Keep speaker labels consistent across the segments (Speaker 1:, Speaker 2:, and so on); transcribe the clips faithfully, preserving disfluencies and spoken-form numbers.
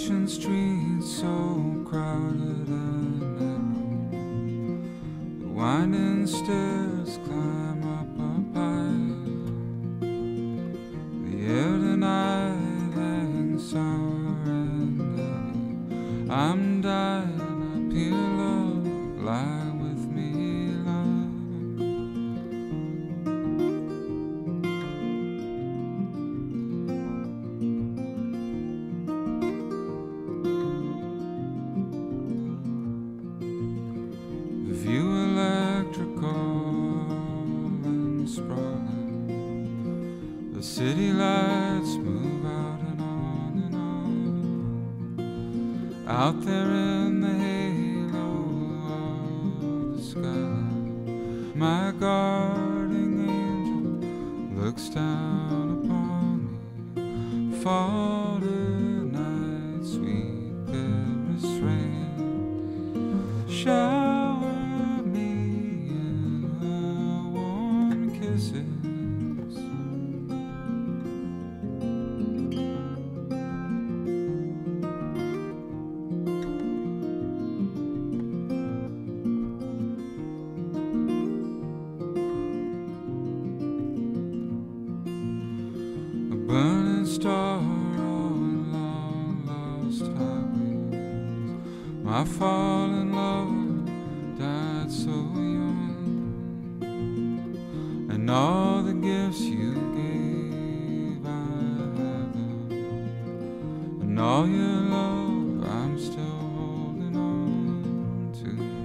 Speaker 1: ancient streets so crowded and narrow, the winding stairs climb up up high. The air tonight hangs sour and heavy. I'm dying, I peel up, lie with me, lie. The view electrical and sprawling, the city lights move out and on and on. Out there in the halo of the skyline, my guarding angel looks down upon me. Fall tonight, sweet Paris rain, shower me in her warm kisses. Burning star on long lost highways, my fallen lover died so young, and all the gifts you gave I have them, and all your love I'm still holding on to.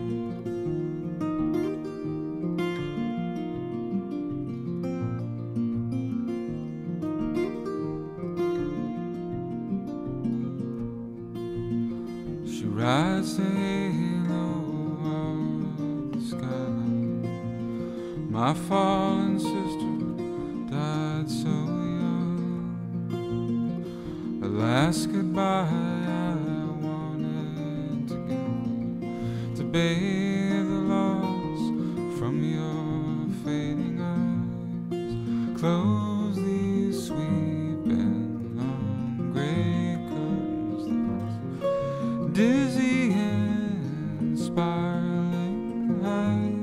Speaker 1: She rides the halo of the skyline, my fallen sister died so young. A last goodbye I wanted to give, to bathe the loss from your fading eyes. Close these sweeping long gray curtains, dizzy and spiraling heights.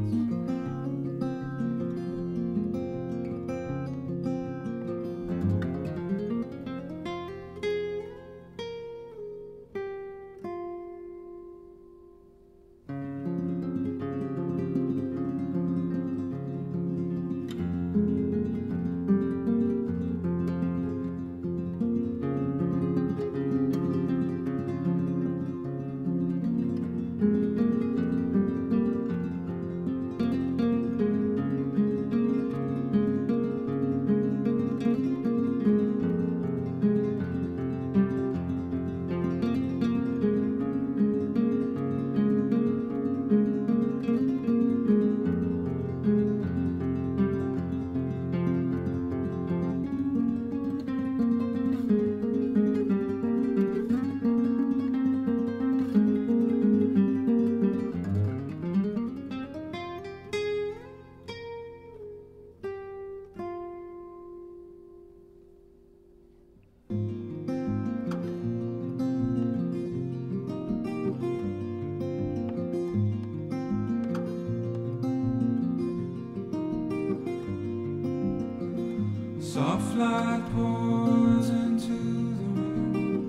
Speaker 1: Soft light pours into the room,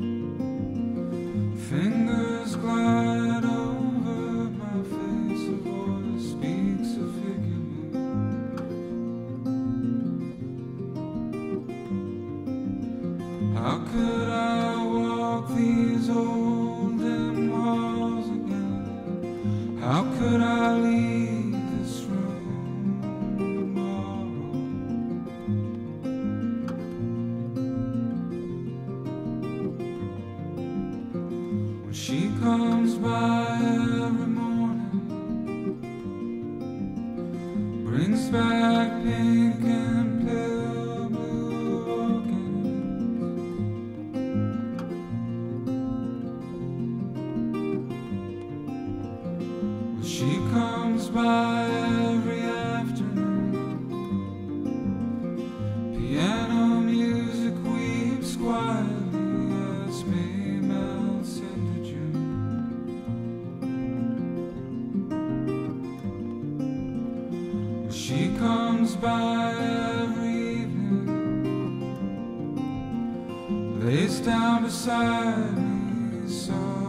Speaker 1: fingers glide over my face, a voice speaks a figure moon. How could I walk these old dim halls again? How could I leave this room tomorrow? She comes by every morning, brings back pink and pale blue orchids. She comes by every afternoon, piano music weeps quietly as me. by every evening, lays down beside me, so